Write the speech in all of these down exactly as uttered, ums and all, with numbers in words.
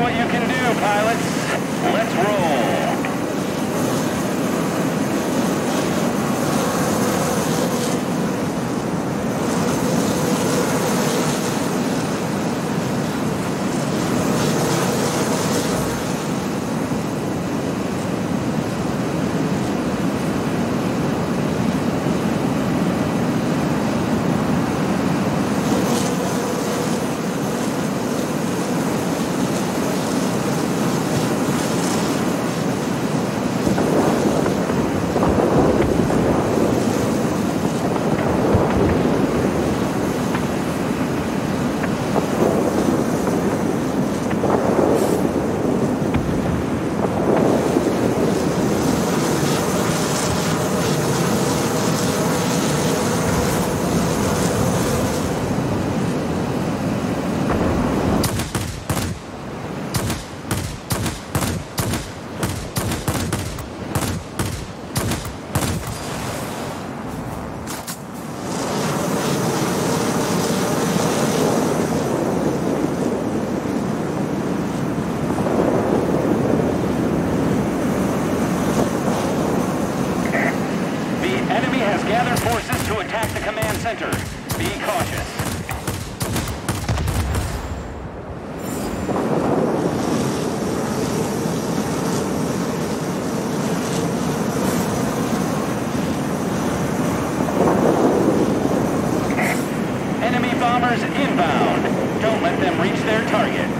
what you can do, pilots. Let's roll. Center. Be cautious. Enemy bombers inbound. Don't let them reach their target.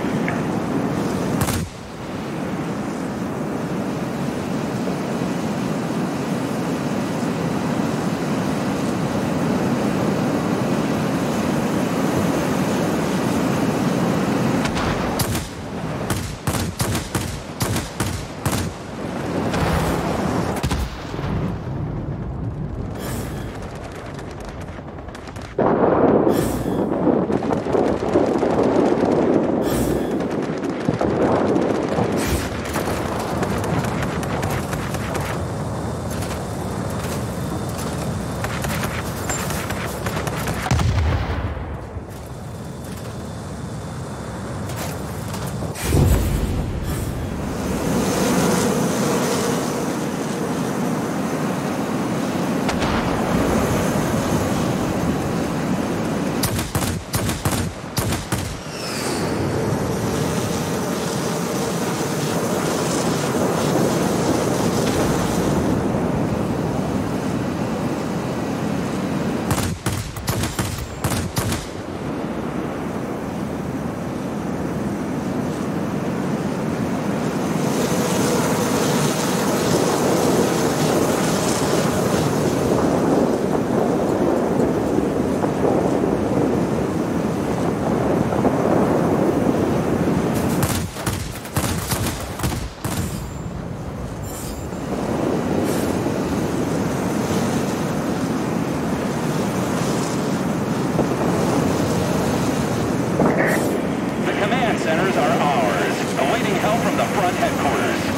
Centers are ours, awaiting help from the front headquarters.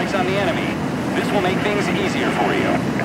attacks on the enemy. This will make things easier for you.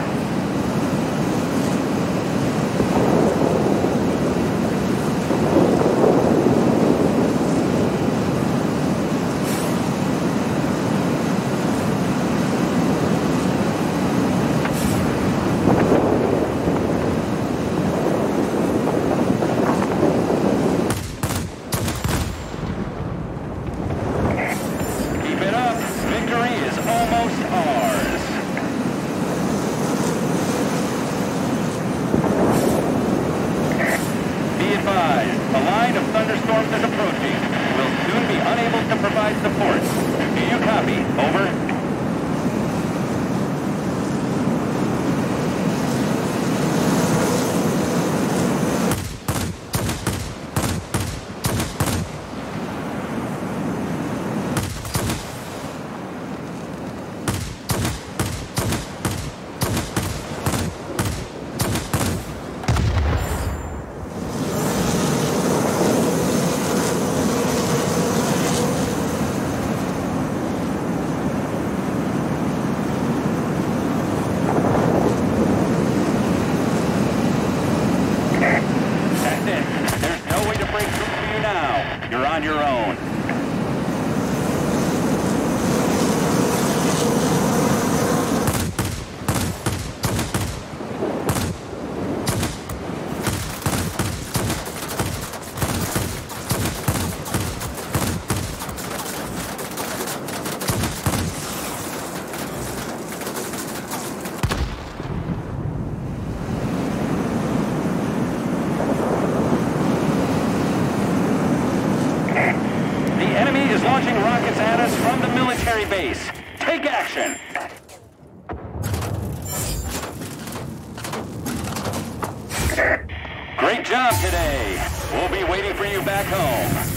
A line of thunderstorms is approaching. We'll soon be unable to provide support. Do you copy? Over. You're on your own. Launching rockets at us from the military base. Take action! Great job today. We'll be waiting for you back home.